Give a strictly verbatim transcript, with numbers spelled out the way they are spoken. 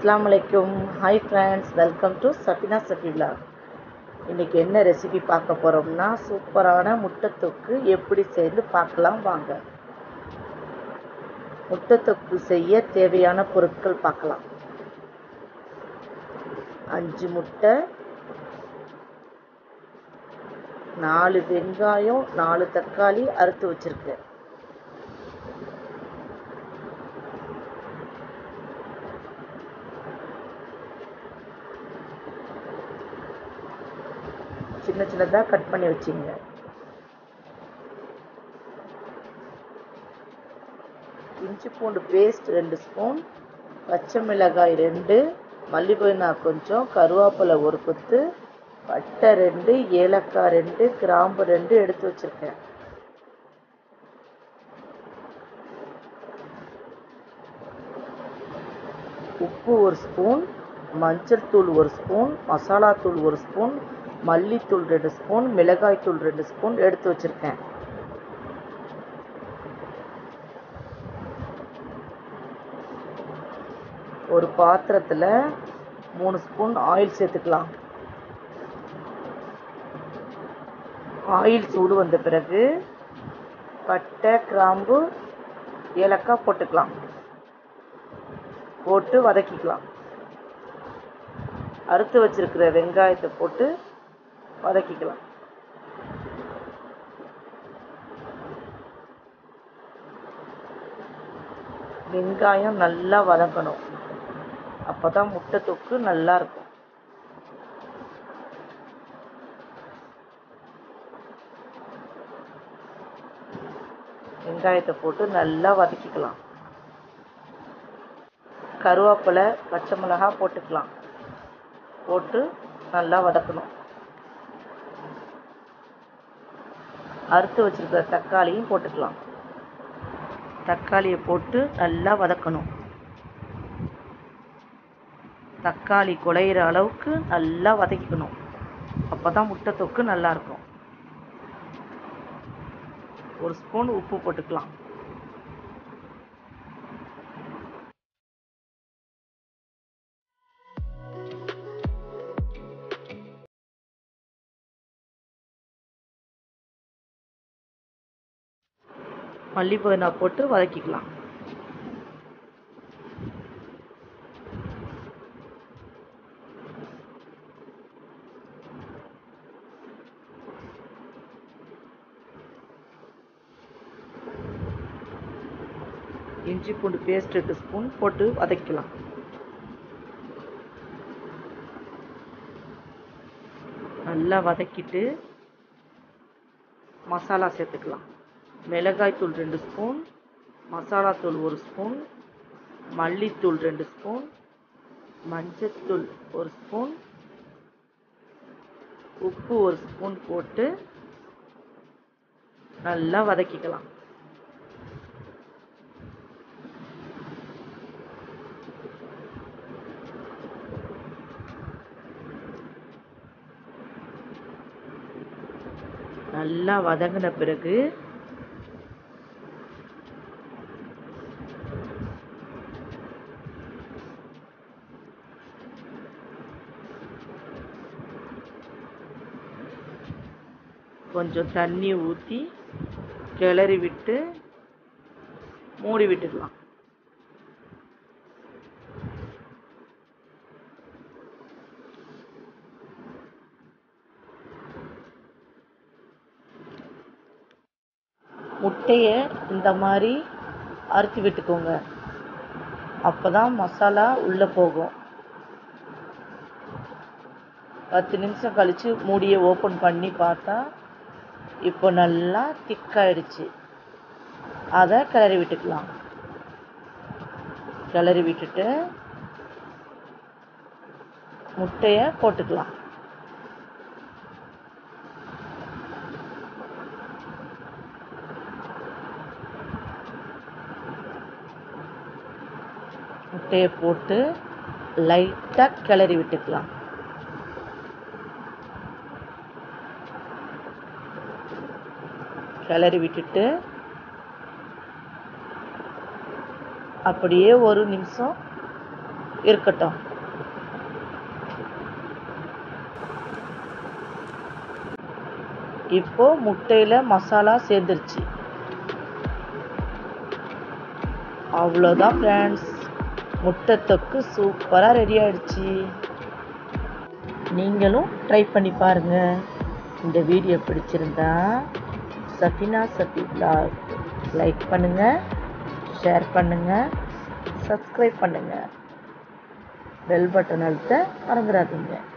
அஸ்ஸலாமு அலைக்கும். Hi friends, welcome to Safina Safi vlog. இன்றைக்கி என்ன ரெசிபி பார்க்க போகிறோம்னா, சூப்பரான முட்டை தொக்கு எப்படி செய்து பார்க்கலாம் வாங்க. முட்டை தொக்கு செய்ய தேவையான பொருட்கள் பார்க்கலாம். அஞ்சு முட்டை, நாலு வெங்காயம், நாலு தக்காளி அறுத்து வச்சுருக்கேன். சின்ன சின்னதாக கட் பண்ணி வச்சுங்க. இஞ்சி பூண்டு பேஸ்ட் ரெண்டு ஸ்பூன், பச்சை மிளகாய் ரெண்டு, மல்லி புதினா கொஞ்சம், கருவேப்பிலை ஒரு கொத்து, பட்டை ரெண்டு, ஏலக்காய் ரெண்டு, கிராம்பு ரெண்டு எடுத்து வச்சுருக்கேன். உப்பு ஒரு ஸ்பூன், மஞ்சள் தூள் ஒரு ஸ்பூன், மசாலா தூள் ஒரு ஸ்பூன், மல்லித்தூள் ரெண்டு ஸ்பூன், மிளகாய் தூள் ரெண்டு ஸ்பூன் எடுத்து வச்சுருக்கேன். ஒரு பாத்திரத்தில் மூணு ஸ்பூன் ஆயில் சேர்த்துக்கலாம். ஆயில் சூடு வந்த பிறகு பட்டை, கிராம்பு, ஏலக்காய் போட்டுக்கலாம். போட்டு வதக்கிக்கலாம். அறுத்து வச்சிருக்கிற வெங்காயத்தை போட்டு வதக்கிக்கலாம். வெங்காயம் நல்லா வதக்கணும். அப்போ தான் முட்டை தொக்கு நல்லா இருக்கும். வெங்காயத்தை போட்டு நல்லா வதக்கிக்கலாம். கருவேப்பிலை, பச்சை மிளகாய் போட்டுக்கலாம். போட்டு நல்லா வதக்கணும். அறுத்து வச்சிருக்கிற தக்காளியும் போட்டுக்கலாம். தக்காளியை போட்டு நல்லா வதக்கணும். தக்காளி குழையிற அளவுக்கு நல்லா வதக்கிக்கணும். அப்போ தான் முட்டை தொக்கு நல்லாயிருக்கும். ஒரு ஸ்பூன் உப்பு போட்டுக்கலாம். மல்லி புதினா போட்டு வதக்கிக்கலாம். இஞ்சி பூண்டு பேஸ்ட் ரெண்டு ஸ்பூன் போட்டு வதக்கலாம். நல்லா வதக்கிட்டு மசாலா சேர்த்துக்கலாம். மிளகாய் தூள் ரெண்டு ஸ்பூன், மசாலா தூள் ஒரு ஸ்பூன், மல்லித்தூள் ரெண்டு ஸ்பூன், மஞ்சத்தூள் ஒரு ஸ்பூன், உப்பு ஒரு ஸ்பூன் போட்டு நல்லா வதக்கிக்கலாம். நல்லா வதங்கின பிறகு கொஞ்சம் தண்ணி ஊற்றி கிளறி விட்டு மூடி விட்டுக்கலாம். முட்டையை இந்த மாதிரி அறுத்து விட்டுக்கோங்க. அப்போ தான் மசாலா உள்ளே போகும். பத்து நிமிஷம் கழித்து மூடியை ஓப்பன் பண்ணி பார்த்தா இப்போ நல்லா திக்காயிடுச்சு. அதை கிளறி விட்டுக்கலாம். கிளறி விட்டுட்டு முட்டையை போட்டுக்கலாம். முட்டையை போட்டு லைட்டாக கிளறி விட்டுக்கலாம். கிளறி விட்டுட்டு அப்படியே ஒரு நிமிஷம் இருக்கட்டும். இப்போ முட்டையில் மசாலா சேர்ந்துருச்சு. அவ்வளோதான் ஃப்ரெண்ட்ஸ், முட்டை தொக்கு சூப்பராக ரெடி ஆகிடுச்சு. நீங்களும் ட்ரை பண்ணி பாருங்கள். இந்த வீடியோ பிடிச்சிருந்தா சஃபினா சஃபி vlog லைக் பண்ணுங்கள், ஷேர் பண்ணுங்கள், சப்ஸ்கிரைப் பண்ணுங்கள், பெல் பட்டன் அழுத்த மறந்துடாதீங்க.